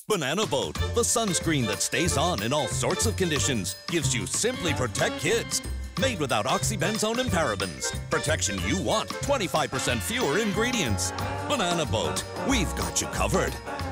Banana Boat, the sunscreen that stays on in all sorts of conditions, gives you Simply Protect Kids. Made without oxybenzone and parabens. Protection you want, 25% fewer ingredients. Banana Boat, we've got you covered.